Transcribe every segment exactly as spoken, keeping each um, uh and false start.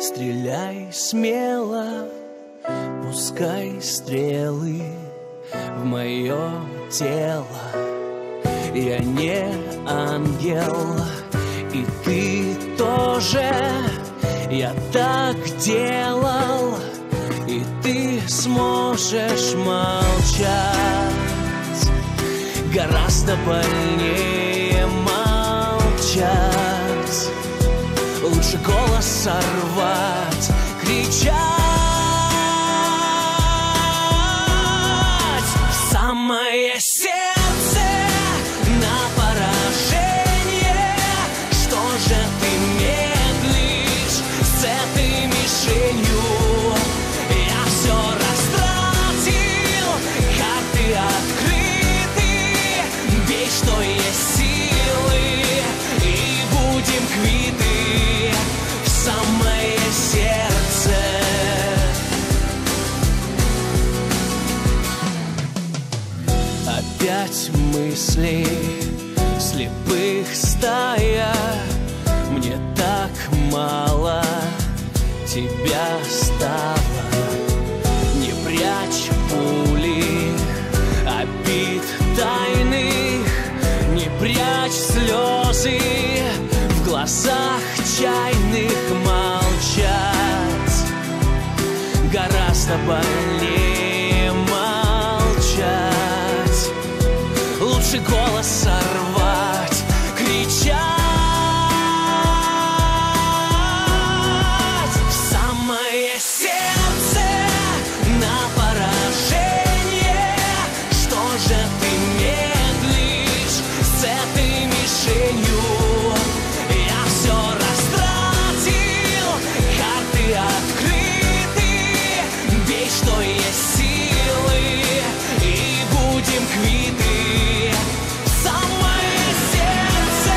Стреляй смело, пускай стрелы в мое тело. Я не ангел, и ты тоже. Я так делал, и ты сможешь молчать. Гораздо больнее молчать. Лучше голос сорвать, кричать в самое сердце на поражение. Что же ты медлишь с этой мишенью? Я все растратил, карты открыты. Бей, что есть силы, и будем квиты. В самое сердце. Опять мысли слепых стая. Мне так мало тебя стало. Не прячь пули обид тайных, не прячь слезы в глазах чайных. Молчать гораздо больнее молчать. Лучше голос сорвать, кричать в самое сердце на поражение. Что же ты медлишь с этой мишенью? Я все растратил, карты открыты. Бей, что есть силы, и будем квиты. В самое сердце.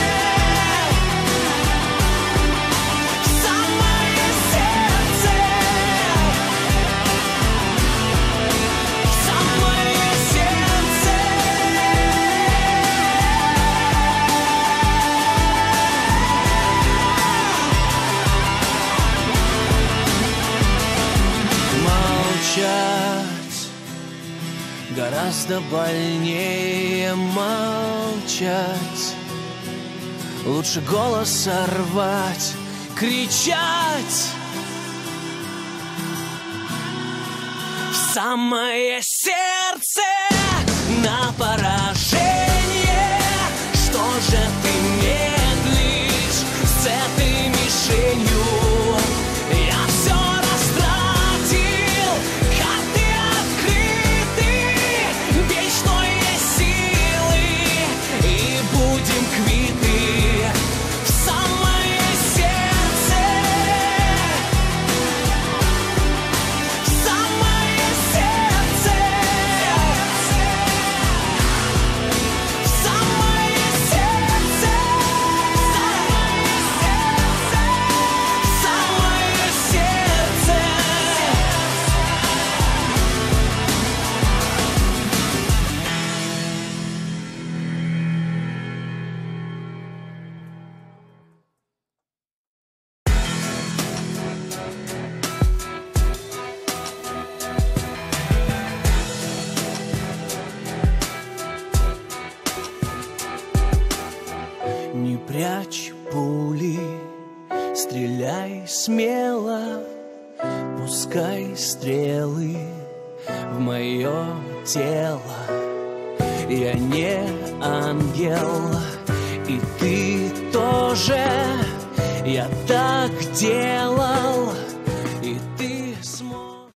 В самое сердце. В самое сердце. Молчать гораздо больнее молчать. Лучше голос сорвать, кричать в самое сердце на поражение. Что же ты медлишь с этой мишенью? Я все растратил, карты открыты. Бей, что есть силы, и будем квиты. В самое сердце. В самое сердце. В самое сердце. В самое сердце. Не прячь пули, стреляй смело, пускай стрелы в мое тело. Я не ангел, и ты тоже. Я так делал,